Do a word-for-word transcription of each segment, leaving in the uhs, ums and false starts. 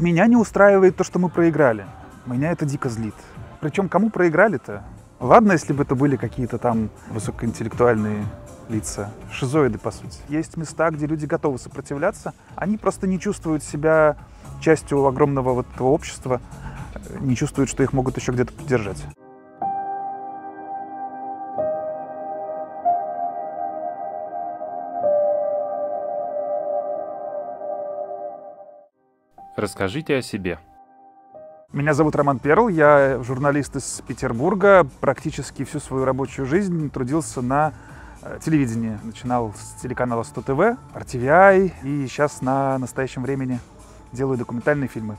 Меня не устраивает то, что мы проиграли. Меня это дико злит. Причем кому проиграли-то? Ладно, если бы это были какие-то там высокоинтеллектуальные лица, шизоиды, по сути. Есть места, где люди готовы сопротивляться, они просто не чувствуют себя частью огромного вот этого общества, не чувствуют, что их могут еще где-то поддержать. Расскажите о себе. Меня зовут Роман Перл, я журналист из Петербурга. Практически всю свою рабочую жизнь трудился на телевидении. Начинал с телеканала сто тэ вэ, эр ти ви ай, и сейчас на настоящем времени делаю документальные фильмы.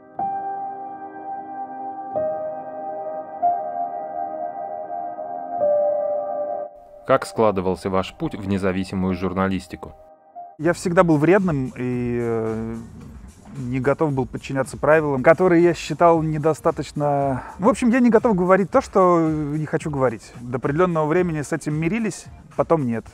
Как складывался ваш путь в независимую журналистику? Я всегда был вредным и э, не готов был подчиняться правилам, которые я считал недостаточно... В общем, я не готов говорить то, что не хочу говорить. До определенного времени с этим мирились, потом нет.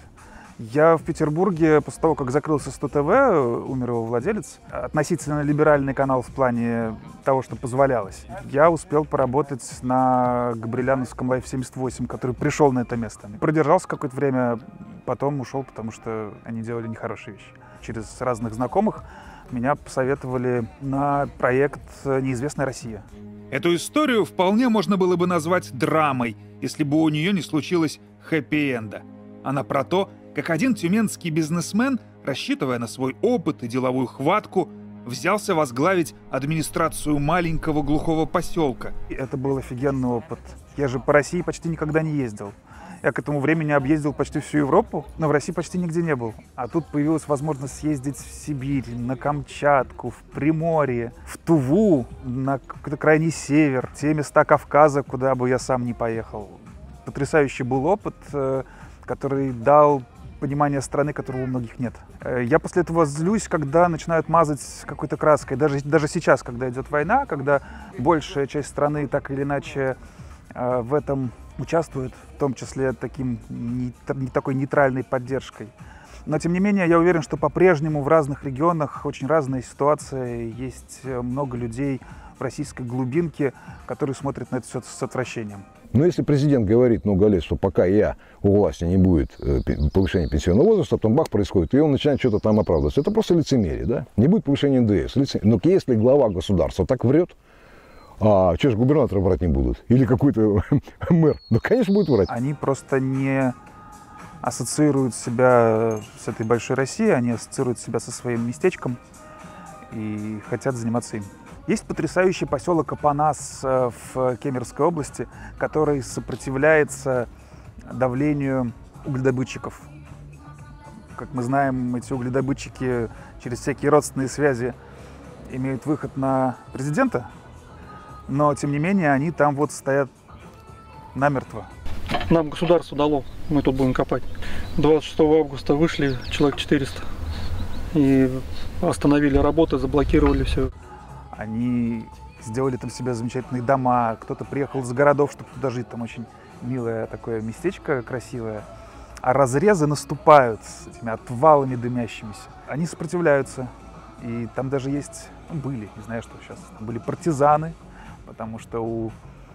Я в Петербурге, после того, как закрылся сто тэ вэ, умер его владелец, относительно либеральный канал в плане того, что позволялось, я успел поработать на Габриляновском Лайф семьдесят восемь, который пришел на это место. Продержался какое-то время, потом ушел, потому что они делали нехорошие вещи. Через разных знакомых меня посоветовали на проект «Неизвестная Россия». Эту историю вполне можно было бы назвать драмой, если бы у нее не случилось хэппи-энда. Она про то, как один тюменский бизнесмен, рассчитывая на свой опыт и деловую хватку, взялся возглавить администрацию маленького глухого поселка. Это был офигенный опыт. Я же по России почти никогда не ездил. Я к этому времени объездил почти всю Европу, но в России почти нигде не был. А тут появилась возможность съездить в Сибирь, на Камчатку, в Приморье, в Туву, на какой-то крайний север, те места Кавказа, куда бы я сам не поехал. Потрясающий был опыт, который дал понимание страны, которого у многих нет. Я после этого злюсь, когда начинают мазать какой-то краской. Даже, даже сейчас, когда идет война, когда большая часть страны так или иначе э, в этом участвует, в том числе таким, не, не такой нейтральной поддержкой. Но, тем не менее, я уверен, что по-прежнему в разных регионах очень разная ситуация. Есть много людей в российской глубинке, которые смотрят на это все с отвращением. Но если президент говорит много лет, что пока я у власти не будет повышения пенсионного возраста, потом бах происходит, и он начинает что-то там оправдываться. Это просто лицемерие, да? Не будет повышения эн дэ эс. Но если глава государства так врет, а что же губернаторы врать не будут? Или какой-то мэр? Ну, конечно, будет врать. Они просто не ассоциируют себя с этой большой Россией, они ассоциируют себя со своим местечком и хотят заниматься им. Есть потрясающий поселок Апанас в Кемеровской области, который сопротивляется давлению угледобытчиков. Как мы знаем, эти угледобытчики через всякие родственные связи имеют выход на президента, но, тем не менее, они там вот стоят намертво. Нам государство дало, мы тут будем копать. двадцать шестого августа вышли человек четыреста и остановили работы, заблокировали все. Они сделали там себе замечательные дома, кто-то приехал из городов, чтобы туда жить, там очень милое такое местечко, красивое. А разрезы наступают с этими отвалами дымящимися. Они сопротивляются, и там даже есть, ну, были, не знаю, что сейчас, там были партизаны, потому что у...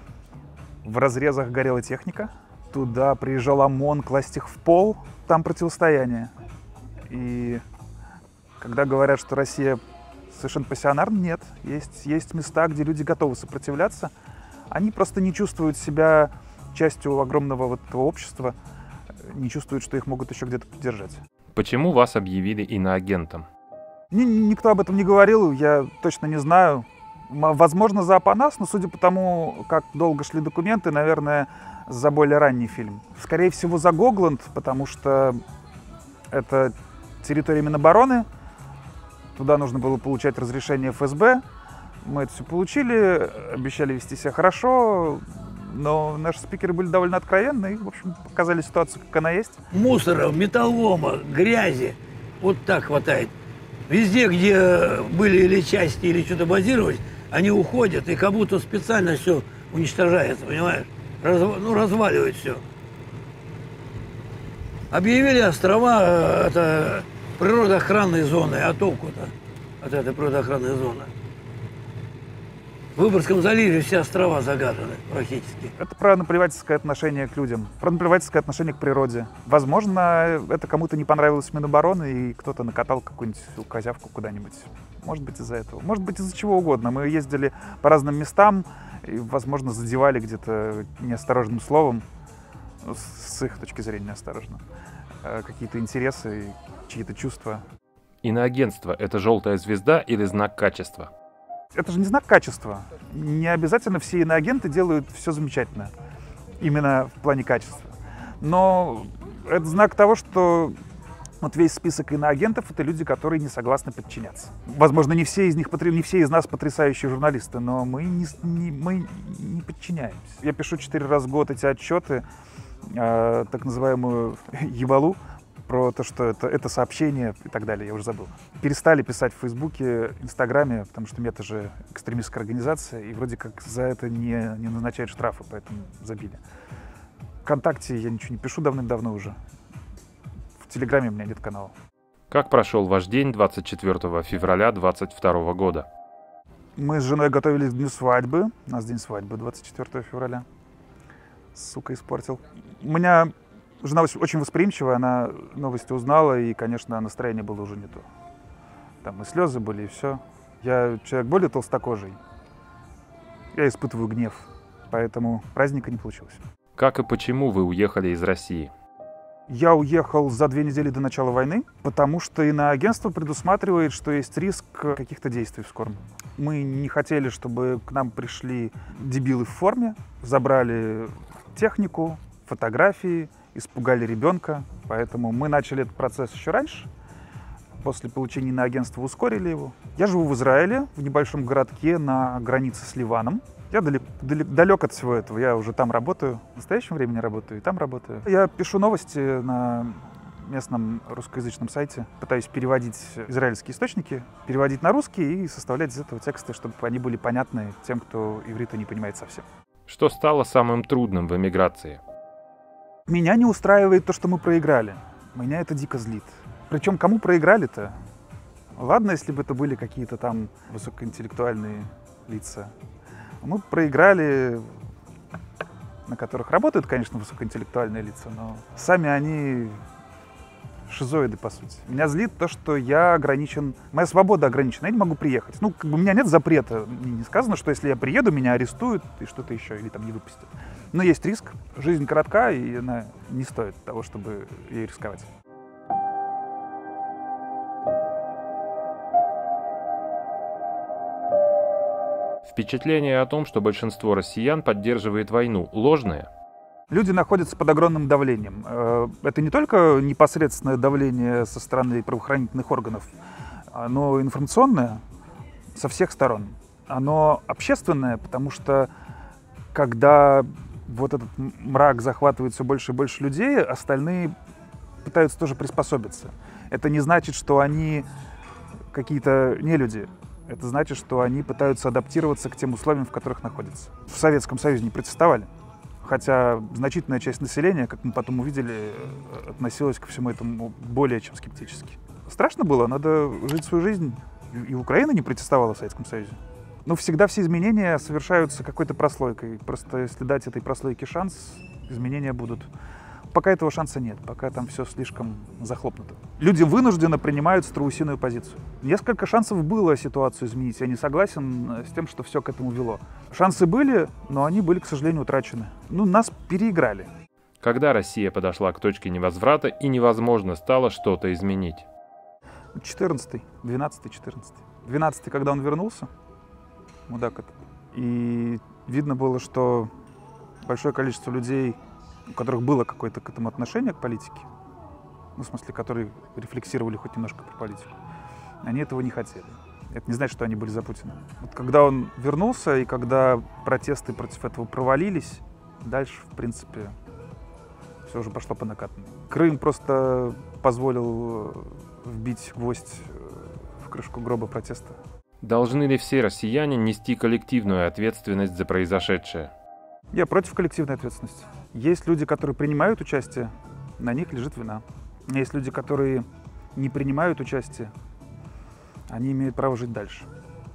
в разрезах горела техника. Туда приезжал ОМОН класть их в пол, там противостояние. И когда говорят, что Россия совершенно пассионарно, нет. Есть, есть места, где люди готовы сопротивляться. Они просто не чувствуют себя частью огромного вот этого общества, не чувствуют, что их могут еще где-то поддержать. Почему вас объявили иноагентом? Ни, никто об этом не говорил, я точно не знаю. Возможно, за Апанас, но судя по тому, как долго шли документы, наверное, за более ранний фильм. Скорее всего, за Гогланд, потому что это территория Минобороны. Туда нужно было получать разрешение эф эс бэ. Мы это все получили, обещали вести себя хорошо, но наши спикеры были довольно откровенны и, в общем, показали ситуацию, как она есть. Мусора, металлолома, грязи, вот так хватает. Везде, где были или части, или что-то базировать, они уходят и как будто специально все уничтожается, понимаешь? Раз, ну, разваливают все. Объявили острова, это... природоохранной зоны, а толку-то от этой природоохранной зоны? В Выборгском заливе все острова загажены практически. Это про наплевательское отношение к людям, про наплевательское отношение к природе. Возможно, это кому-то не понравилось Минобороны, и кто-то накатал какую-нибудь козявку куда-нибудь. Может быть, из-за этого. Может быть, из-за чего угодно. Мы ездили по разным местам и, возможно, задевали где-то неосторожным словом, с их точки зрения неосторожно, какие-то интересы, чьи-то чувства. Иноагентство – это желтая звезда или знак качества? Это же не знак качества. Не обязательно все иноагенты делают все замечательно. Именно в плане качества. Но это знак того, что вот весь список иноагентов — это люди, которые не согласны подчиняться. Возможно, не все из них, не все из нас потрясающие журналисты, но мы не, не, мы не подчиняемся. Я пишу четыре раза в год эти отчеты, э, так называемую ебалу, про то, что это, это сообщение и так далее, я уже забыл. Перестали писать в Фейсбуке, Инстаграме, потому что МЕТ — же экстремистская организация, и вроде как за это не, не назначают штрафы, поэтому забили. ВКонтакте я ничего не пишу давным-давно уже. В Телеграме у меня нет канала. Как прошел ваш день двадцать четвёртого февраля двадцать второго года? Мы с женой готовились к дню свадьбы. У нас день свадьбы двадцать четвёртого февраля. Сука, испортил. У меня жена очень восприимчивая, она новости узнала, и, конечно, настроение было уже не то. Там и слезы были, и все. Я человек более толстокожий. Я испытываю гнев, поэтому праздника не получилось. Как и почему вы уехали из России? Я уехал за две недели до начала войны, потому что иноагентство предусматривает, что есть риск каких-то действий в скором. Мы не хотели, чтобы к нам пришли дебилы в форме, забрали технику, фотографии, испугали ребенка, поэтому мы начали этот процесс еще раньше. После получения иноагентства ускорили его. Я живу в Израиле, в небольшом городке на границе с Ливаном. Я далек, далек, далек от всего этого, я уже там работаю, в настоящем времени работаю и там работаю. Я пишу новости на местном русскоязычном сайте, пытаюсь переводить израильские источники, переводить на русский и составлять из этого тексты, чтобы они были понятны тем, кто иврита не понимает совсем. Что стало самым трудным в эмиграции? Меня не устраивает то, что мы проиграли. Меня это дико злит. Причем кому проиграли-то? Ладно, если бы это были какие-то там высокоинтеллектуальные лица. Мы проиграли, на которых работают, конечно, высокоинтеллектуальные лица, но сами они шизоиды, по сути. Меня злит то, что я ограничен, моя свобода ограничена, я не могу приехать. Ну, как бы у меня нет запрета, не сказано, что если я приеду, меня арестуют и что-то еще, или там не выпустят. Но есть риск, жизнь коротка, и она не стоит того, чтобы ей рисковать. Впечатление о том, что большинство россиян поддерживает войну, ложное? Люди находятся под огромным давлением. Это не только непосредственное давление со стороны правоохранительных органов, оно информационное со всех сторон. Оно общественное, потому что когда вот этот мрак захватывает все больше и больше людей, остальные пытаются тоже приспособиться. Это не значит, что они какие-то нелюди. Это значит, что они пытаются адаптироваться к тем условиям, в которых находятся. В Советском Союзе не протестовали, хотя значительная часть населения, как мы потом увидели, относилась ко всему этому более чем скептически. Страшно было, надо жить свою жизнь. И Украина не протестовала в Советском Союзе. Но всегда все изменения совершаются какой-то прослойкой. Просто если дать этой прослойке шанс, изменения будут. Пока этого шанса нет, пока там все слишком захлопнуто. Люди вынужденно принимают страусиную позицию. Несколько шансов было ситуацию изменить. Я не согласен с тем, что все к этому вело. Шансы были, но они были, к сожалению, утрачены. Ну, нас переиграли. Когда Россия подошла к точке невозврата и невозможно стало что-то изменить? четырнадцатый, двенадцатый, четырнадцатый. двенадцатый, когда он вернулся, мудак этот. И видно было, что большое количество людей, у которых было какое-то к этому отношение, к политике, ну, в смысле, которые рефлексировали хоть немножко про политику, они этого не хотели. Это не значит, что они были за Путина. Вот когда он вернулся, и когда протесты против этого провалились, дальше, в принципе, все уже пошло по накатанной. Крым просто позволил вбить гвоздь в крышку гроба протеста. Должны ли все россияне нести коллективную ответственность за произошедшее? Я против коллективной ответственности. Есть люди, которые принимают участие, на них лежит вина. Есть люди, которые не принимают участие, они имеют право жить дальше.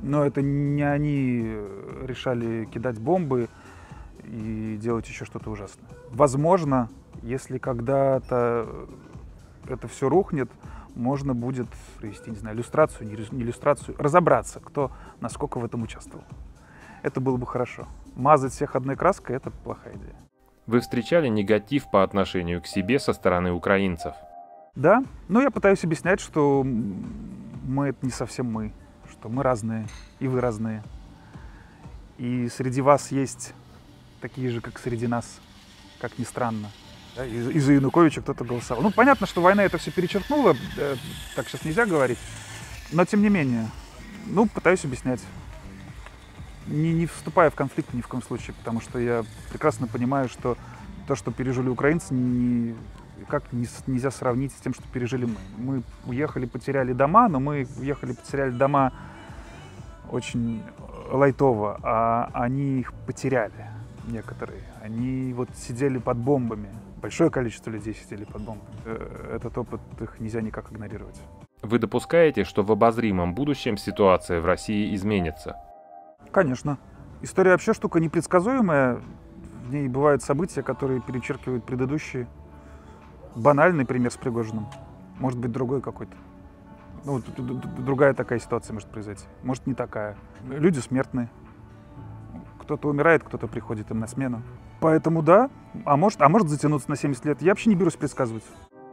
Но это не они решали кидать бомбы и делать еще что-то ужасное. Возможно, если когда-то это все рухнет, можно будет провести, не знаю, иллюстрацию, не иллюстрацию, разобраться, кто насколько в этом участвовал. Это было бы хорошо. Мазать всех одной краской — это плохая идея. Вы встречали негатив по отношению к себе со стороны украинцев? Да, но я пытаюсь объяснять, что мы — это не совсем мы, что мы разные, и вы разные. И среди вас есть такие же, как среди нас, как ни странно. Да, из- из-за Януковича кто-то голосовал. Ну, понятно, что война это все перечеркнула, э, так сейчас нельзя говорить, но тем не менее, ну, пытаюсь объяснять. Не, не вступая в конфликт ни в коем случае, потому что я прекрасно понимаю, что то, что пережили украинцы, ни, как не, с- нельзя сравнить с тем, что пережили мы. Мы уехали, потеряли дома, но мы уехали, потеряли дома очень лайтово, а они их потеряли, некоторые. Они вот сидели под бомбами. Большое количество людей сидели под бомбами. Э, Этот опыт их нельзя никак игнорировать. Вы допускаете, что в обозримом будущем ситуация в России изменится? Конечно. История вообще штука непредсказуемая. В ней бывают события, которые перечеркивают предыдущие. Банальный пример с Пригожиным. Может быть, другой какой-то. Ну, д- д- д- другая такая ситуация может произойти. Может, не такая. Люди смертные. Кто-то умирает, кто-то приходит им на смену. Поэтому да, а может, а может затянуться на семьдесят лет. Я вообще не берусь предсказывать.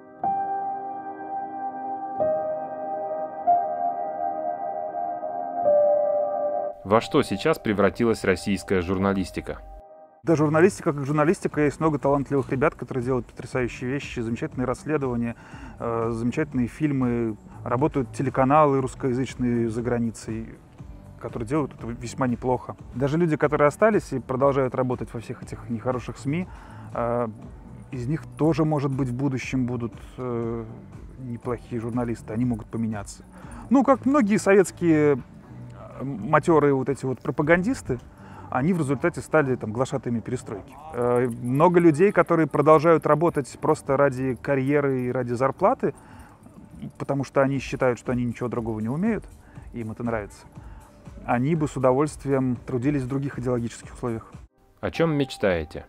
Во что сейчас превратилась российская журналистика? Да, журналистика как журналистика, есть много талантливых ребят, которые делают потрясающие вещи, замечательные расследования, э, замечательные фильмы, работают телеканалы русскоязычные за границей, которые делают это весьма неплохо. Даже люди, которые остались и продолжают работать во всех этих нехороших СМИ, э, из них тоже, может быть, в будущем будут э, неплохие журналисты, они могут поменяться. Ну, как многие советские матерые вот эти вот пропагандисты, они в результате стали там глашатаями перестройки. Э, много людей, которые продолжают работать просто ради карьеры и ради зарплаты, потому что они считают, что они ничего другого не умеют, и им это нравится, они бы с удовольствием трудились в других идеологических условиях. О чем мечтаете?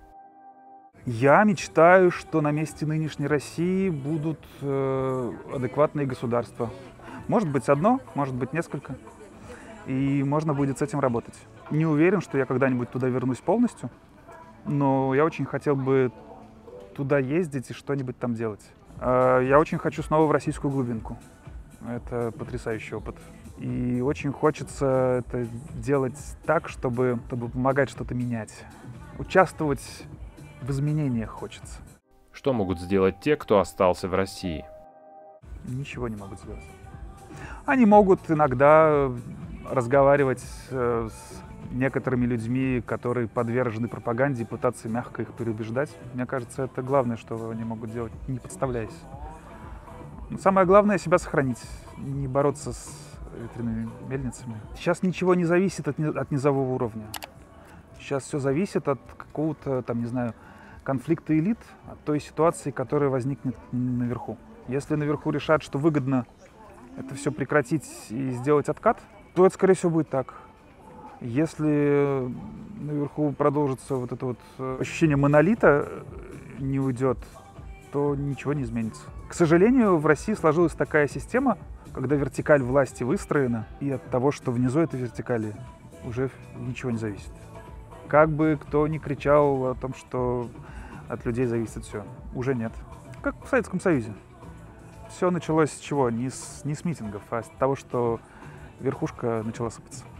Я мечтаю, что на месте нынешней России будут э, адекватные государства. Может быть одно, может быть несколько. И можно будет с этим работать. Не уверен, что я когда-нибудь туда вернусь полностью, но я очень хотел бы туда ездить и что-нибудь там делать. Э, Я очень хочу снова в российскую глубинку. Это потрясающий опыт. И очень хочется это делать так, чтобы, чтобы помогать что-то менять. Участвовать в изменениях хочется. Что могут сделать те, кто остался в России? Ничего не могут сделать. Они могут иногда разговаривать э, с некоторыми людьми, которые подвержены пропаганде, и пытаться мягко их переубеждать. Мне кажется, это главное, что они могут делать, не подставляясь. Но самое главное — себя сохранить, не бороться с ветряными мельницами. Сейчас ничего не зависит от, ни- от низового уровня. Сейчас все зависит от какого-то, там, не знаю, конфликта элит, от той ситуации, которая возникнет наверху. Если наверху решат, что выгодно это все прекратить и сделать откат, то это, скорее всего, будет так. Если наверху продолжится вот это вот ощущение монолита, не уйдет, то ничего не изменится. К сожалению, в России сложилась такая система, когда вертикаль власти выстроена, и от того, что внизу этой вертикали, уже ничего не зависит. Как бы кто ни кричал о том, что от людей зависит все, уже нет. Как в Советском Союзе. Все началось с чего? Не с, не с митингов, а с того, что верхушка начала сыпаться.